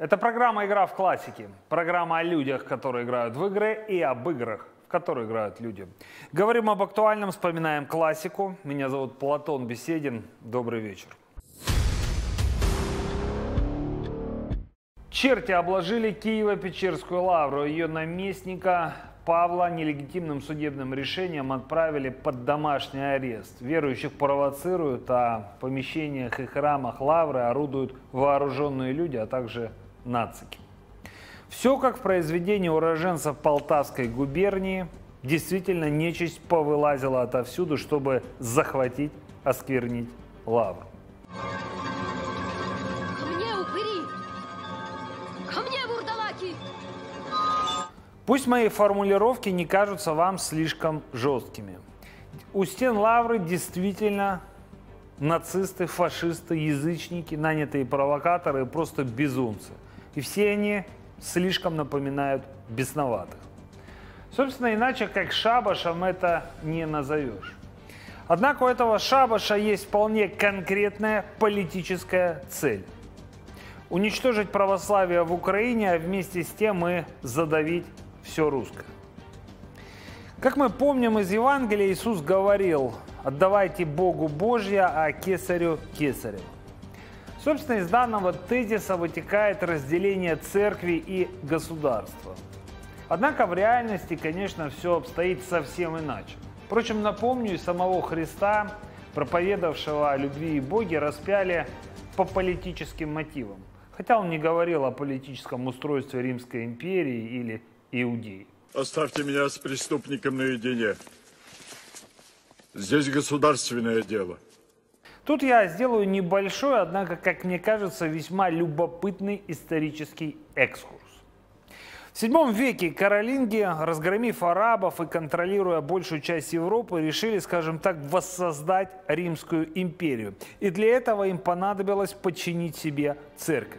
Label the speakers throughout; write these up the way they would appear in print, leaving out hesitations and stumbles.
Speaker 1: Это программа «Игра в классике». Программа о людях, которые играют в игры, и об играх, в которые играют люди. Говорим об актуальном, вспоминаем классику. Меня зовут Платон Беседин. Добрый вечер. Черти обложили Киево-Печерскую лавру. Ее наместника Павла нелегитимным судебным решением отправили под домашний арест. Верующих провоцируют, а в помещениях и храмах лавры орудуют вооруженные люди, а также нацики. Все как в произведении уроженцев Полтавской губернии. Действительно, нечисть повылазила отовсюду, чтобы захватить, осквернить лавру.
Speaker 2: Ко мне, упыри! Ко мне, вурдалаки!
Speaker 1: Пусть мои формулировки не кажутся вам слишком жесткими. У стен лавры действительно нацисты, фашисты, язычники, нанятые провокаторы и просто безумцы. И все они слишком напоминают бесноватых. Собственно, иначе как шабашем это не назовешь. Однако у этого шабаша есть вполне конкретная политическая цель. Уничтожить православие в Украине, а вместе с тем и задавить все русское. Как мы помним из Евангелия, Иисус говорил: «Отдавайте Богу Божье, а кесарю кесарево». Собственно, из данного тезиса вытекает разделение церкви и государства. Однако в реальности, конечно, все обстоит совсем иначе. Впрочем, напомню, и самого Христа, проповедовавшего о любви и Боге, распяли по политическим мотивам. Хотя он не говорил о политическом устройстве Римской империи или Иудеи.
Speaker 3: Оставьте меня с преступником наедине. Здесь государственное дело.
Speaker 1: Тут я сделаю небольшой, однако, как мне кажется, весьма любопытный исторический экскурс. В VII веке каролинги, разгромив арабов и контролируя большую часть Европы, решили, скажем так, воссоздать Римскую империю. И для этого им понадобилось подчинить себе церковь.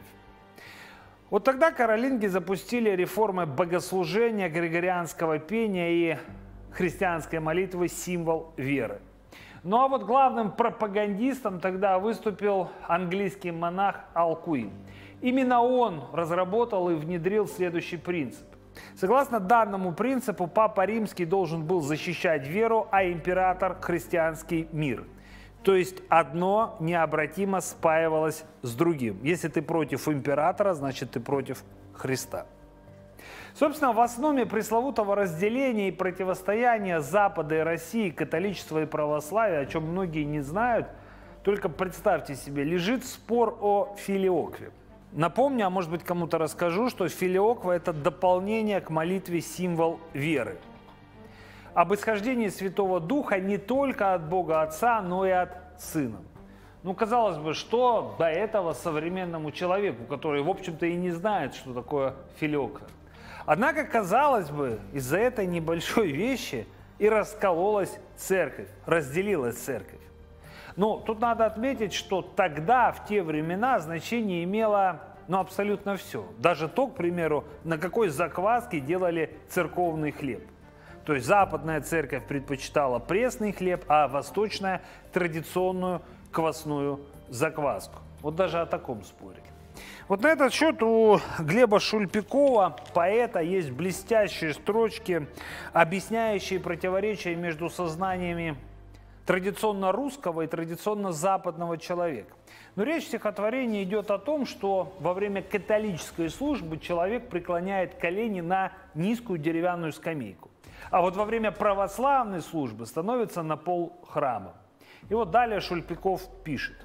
Speaker 1: Вот тогда каролинги запустили реформы богослужения, григорианского пения и христианской молитвы, символ веры. Ну а вот главным пропагандистом тогда выступил английский монах Алкуин. Именно он разработал и внедрил следующий принцип. Согласно данному принципу, Папа Римский должен был защищать веру, а император – христианский мир. То есть одно необратимо спаивалось с другим. Если ты против императора, значит ты против Христа. Собственно, в основе пресловутого разделения и противостояния Запада и России, католичества и православия, о чем многие не знают, только представьте себе, лежит спор о филиокве. Напомню, а может быть кому-то расскажу, что филиоква – это дополнение к молитве, символ веры. Об исхождении Святого Духа не только от Бога Отца, но и от Сына. Ну, казалось бы, что до этого современному человеку, который, в общем-то, и не знает, что такое филиоква. Однако, казалось бы, из-за этой небольшой вещи и раскололась церковь, разделилась церковь. Но тут надо отметить, что тогда, в те времена, значение имело абсолютно все. Даже то, к примеру, на какой закваске делали церковный хлеб. То есть западная церковь предпочитала пресный хлеб, а восточная – традиционную квасную закваску. Вот даже о таком споре. Вот на этот счет у Глеба Шульпикова, поэта, есть блестящие строчки, объясняющие противоречия между сознаниями традиционно русского и традиционно западного человека. Но речь в стихотворении идет о том, что во время католической службы человек преклоняет колени на низкую деревянную скамейку. А вот во время православной службы становится на пол храма. И вот далее Шульпиков пишет.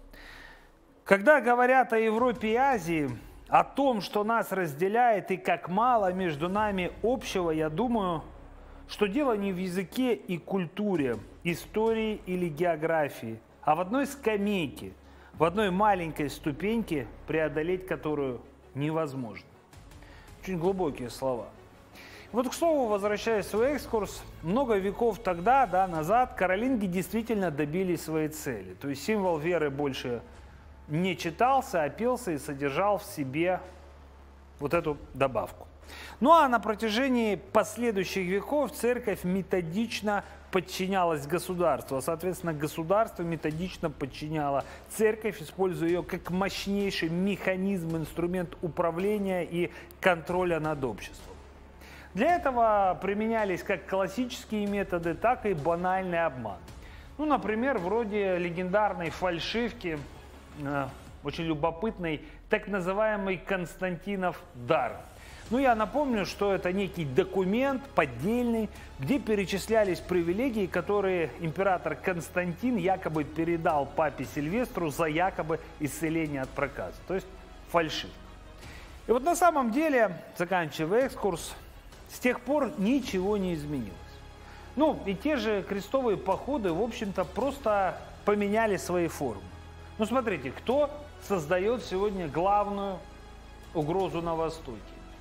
Speaker 1: Когда говорят о Европе и Азии, о том, что нас разделяет и как мало между нами общего, я думаю, что дело не в языке и культуре, истории или географии, а в одной скамейке, в одной маленькой ступеньке, преодолеть которую невозможно. Очень глубокие слова. Вот, к слову, возвращаясь в свой экскурс, много веков тогда, назад, каролинги действительно добились своей цели. То есть символ веры больше не читался, а пелся и содержал в себе вот эту добавку. Ну а на протяжении последующих веков церковь методично подчинялась государству, а соответственно государство методично подчиняло церковь, используя ее как мощнейший механизм, инструмент управления и контроля над обществом. Для этого применялись как классические методы, так и банальный обман. Ну, например, вроде легендарной фальшивки, очень любопытной, так называемый Константинов дар. Ну, я напомню, что это некий документ поддельный, где перечислялись привилегии, которые император Константин якобы передал папе Сильвестру за якобы исцеление от проказа. То есть фальшивка. И вот на самом деле, заканчивая экскурс, с тех пор ничего не изменилось. Ну, и те же крестовые походы, в общем-то, просто поменяли свои формы. Ну, смотрите, кто создает сегодня главную угрозу на Востоке?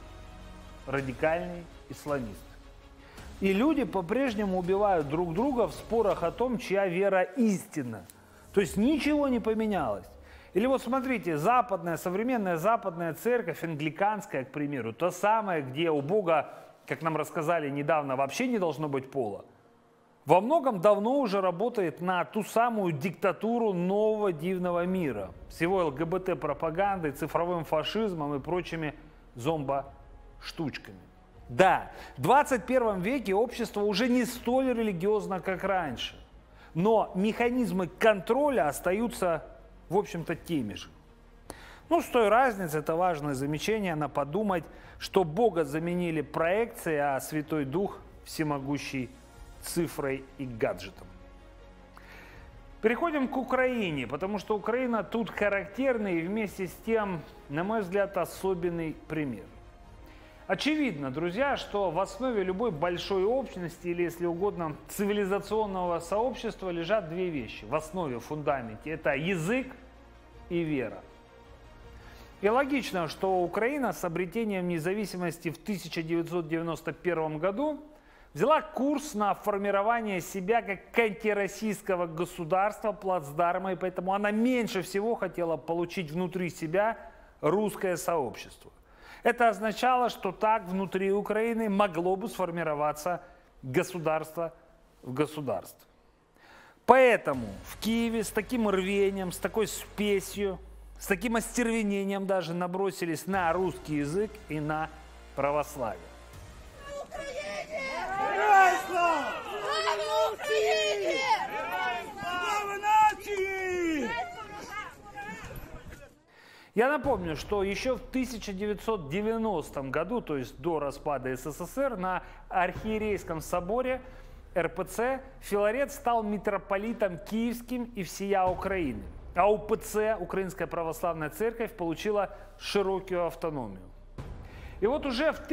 Speaker 1: Радикальные исламисты. И люди по-прежнему убивают друг друга в спорах о том, чья вера истинна. То есть ничего не поменялось. Или вот смотрите, современная западная церковь, англиканская, к примеру, та самая, где у Бога, как нам рассказали недавно, вообще не должно быть пола, во многом давно уже работает на ту самую диктатуру нового дивного мира с его ЛГБТ-пропагандой, цифровым фашизмом и прочими зомбо-штучками. Да, в 21 веке общество уже не столь религиозно, как раньше, но механизмы контроля остаются, в общем-то, теми же. Ну, с той разницей, это важное замечание, надо подумать, что Бога заменили проекции, а Святой Дух всемогущий цифрой и гаджетом. Переходим к Украине, потому что Украина тут характерный и вместе с тем, на мой взгляд, особенный пример. Очевидно, друзья, что в основе любой большой общности или, если угодно, цивилизационного сообщества лежат две вещи. В основе, в фундаменте. Это язык и вера. И логично, что Украина с обретением независимости в 1991 году взяла курс на формирование себя как антироссийского государства, плацдарма, и поэтому она меньше всего хотела получить внутри себя русское сообщество. Это означало, что так внутри Украины могло бы сформироваться государство в государстве. Поэтому в Киеве с таким рвением, с такой спесью, с таким остервенением даже набросились на русский язык и на православие. Я напомню, что еще в 1990 году, то есть до распада СССР, на Архиерейском соборе РПЦ Филарет стал митрополитом киевским и всея Украины. А УПЦ, Украинская Православная Церковь, получила широкую автономию. И вот уже в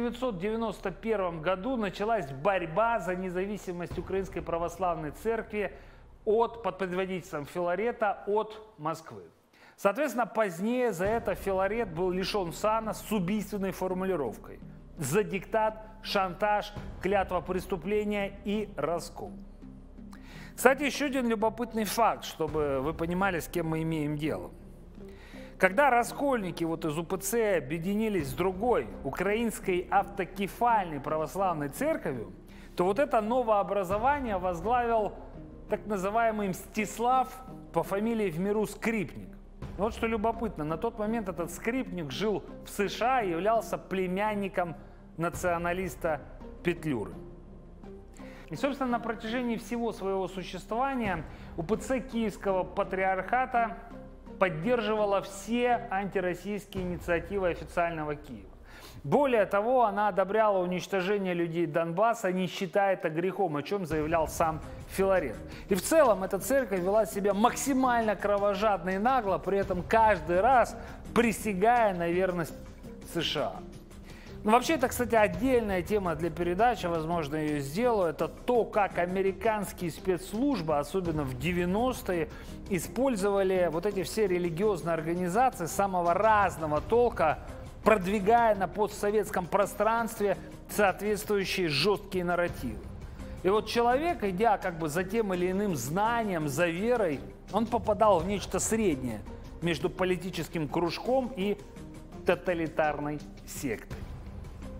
Speaker 1: 1991 году началась борьба за независимость Украинской Православной Церкви под предводительством Филарета от Москвы. Соответственно, позднее за это Филарет был лишен сана с убийственной формулировкой: за диктат, шантаж, клятва преступления и раскол. Кстати, еще один любопытный факт, чтобы вы понимали, с кем мы имеем дело. Когда раскольники из УПЦ объединились с другой, Украинской автокефальной православной церковью, то вот это новообразование возглавил так называемый Мстислав по фамилии в миру Скрипник. Вот что любопытно, на тот момент этот Скрипник жил в США и являлся племянником националиста Петлюры. И, собственно, на протяжении всего своего существования УПЦ Киевского патриархата поддерживала все антироссийские инициативы официального Киева. Более того, она одобряла уничтожение людей Донбасса, не считая это грехом, о чем заявлял сам Филарет. И в целом эта церковь вела себя максимально кровожадно и нагло, при этом каждый раз присягая на верность США. Ну, вообще, это, кстати, отдельная тема для передачи, возможно, ее сделаю. Это то, как американские спецслужбы, особенно в 90-е, использовали вот эти все религиозные организации самого разного толка, продвигая на постсоветском пространстве соответствующие жесткие нарративы. И вот человек, идя за тем или иным знанием, за верой, он попадал в нечто среднее между политическим кружком и тоталитарной сектой.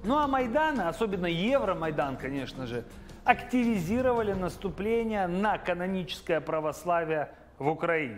Speaker 1: Ну а Майданы, особенно Евромайдан, конечно же, активизировали наступление на каноническое православие в Украине.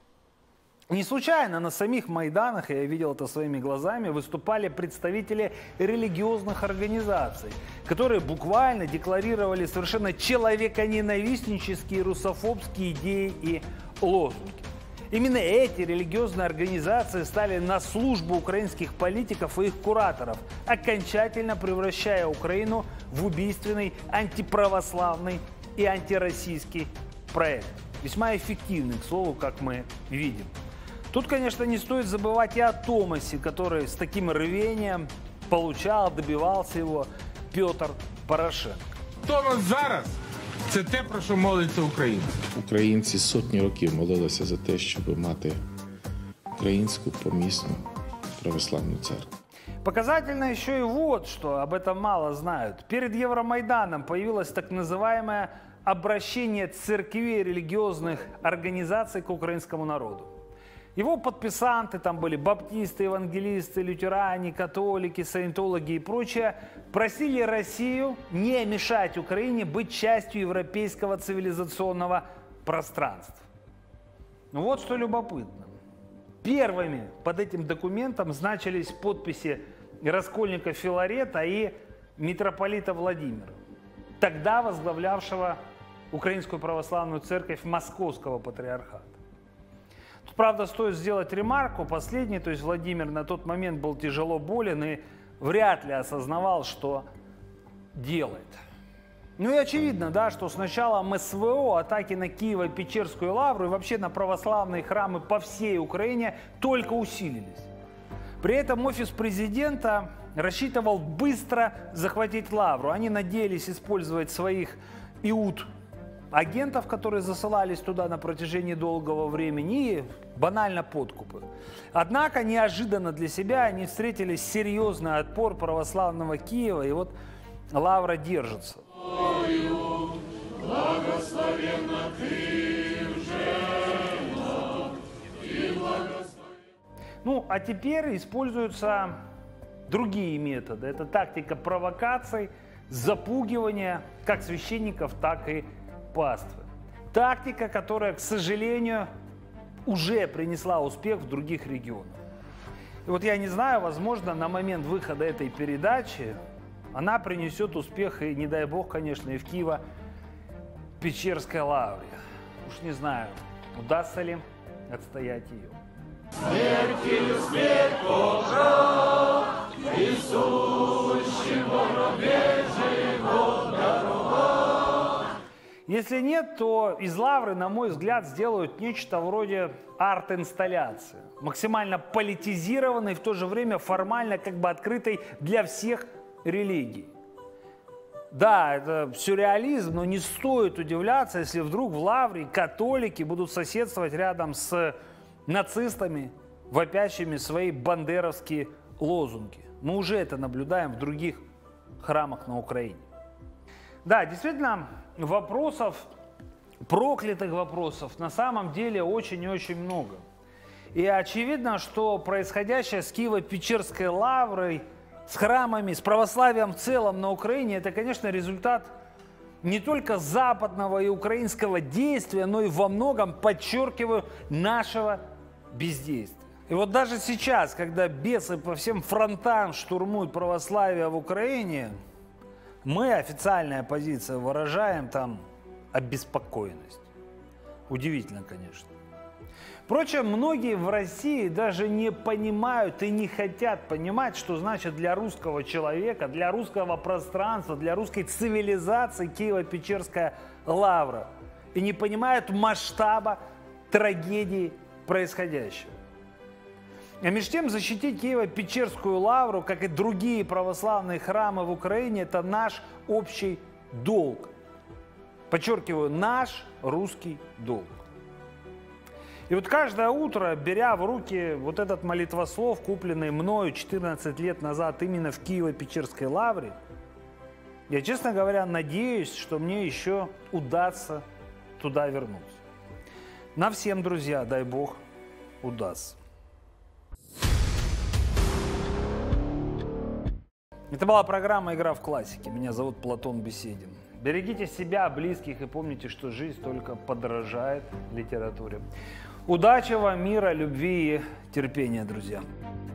Speaker 1: Не случайно на самих Майданах, я видел это своими глазами, выступали представители религиозных организаций, которые буквально декларировали совершенно человеконенавистнические русофобские идеи и лозунги. Именно эти религиозные организации стали на службу украинских политиков и их кураторов, окончательно превращая Украину в убийственный, антиправославный и антироссийский проект. Весьма эффективный, к слову, как мы видим. Тут, конечно, не стоит забывать и о Томасе, который с таким рвением получал, добивался его Петр Порошенко.
Speaker 4: Томас зараз – це те, про що молиться Україна.
Speaker 5: Українці сотні років молилися за те, щоб мати українську помісну православну церкву.
Speaker 1: Показательно еще и вот, что об этом мало знают. Перед Евромайданом появилось так называемое обращение церквей религиозных организаций к украинскому народу. Его подписанты, там были баптисты, евангелисты, лютеране, католики, саентологи и прочее, просили Россию не мешать Украине быть частью европейского цивилизационного пространства. Ну вот что любопытно. Первыми под этим документом значились подписи раскольника Филарета и митрополита Владимира, тогда возглавлявшего Украинскую православную церковь Московского патриархата. Тут, правда, стоит сделать ремарку. Последний, то есть Владимир, на тот момент был тяжело болен и вряд ли осознавал, что делает. Ну и очевидно, да, что с началом СВО атаки на Киево-Печерскую лавру и вообще на православные храмы по всей Украине только усилились. При этом офис президента рассчитывал быстро захватить лавру. Они надеялись использовать своих агентов, которые засылались туда на протяжении долгого времени, и банально подкупы. Однако неожиданно для себя они встретили серьезный отпор православного Киева, и вот лавра держится. Ну, а теперь используются другие методы. Это тактика провокаций, запугивания как священников, так и паствы. Тактика, которая, к сожалению, уже принесла успех в других регионах. И вот я не знаю, возможно, на момент выхода этой передачи она принесет успех, и не дай бог, конечно, и в Киево-Печерской лавре. Уж не знаю, удастся ли отстоять ее.
Speaker 6: Смертью смерть поправ, Иисущим воробей живот даровал.
Speaker 1: Если нет, то из лавры, на мой взгляд, сделают нечто вроде арт-инсталляции. Максимально политизированной, в то же время формально как бы открытой для всех религий. Да, это сюрреализм, но не стоит удивляться, если вдруг в лавре католики будут соседствовать рядом с нацистами, вопящими свои бандеровские лозунги. Мы уже это наблюдаем в других храмах на Украине. Да, действительно, вопросов, проклятых вопросов на самом деле очень и очень много. И очевидно, что происходящее с Киево-Печерской лаврой, с храмами, с православием в целом на Украине, это, конечно, результат не только западного и украинского действия, но и во многом, подчеркиваю, нашего бездействия. И вот даже сейчас, когда бесы по всем фронтам штурмуют православие в Украине, мы, официальная позиция, выражаем там обеспокоенность. Удивительно, конечно. Впрочем, многие в России даже не понимают и не хотят понимать, что значит для русского человека, для русского пространства, для русской цивилизации Киево-Печерская лавра. И не понимают масштаба трагедии происходящего. А между тем защитить Киево-Печерскую лавру, как и другие православные храмы в Украине, это наш общий долг. Подчеркиваю, наш русский долг. И вот каждое утро, беря в руки вот этот молитвослов, купленный мною 14 лет назад именно в Киево-Печерской лавре, я, честно говоря, надеюсь, что мне еще удастся туда вернуться. Нам всем, друзья, дай Бог, удастся. Это была программа «Игра в классике». Меня зовут Платон Беседин. Берегите себя, близких и помните, что жизнь только подорожает литературе. Удачи вам, мира, любви и терпения, друзья.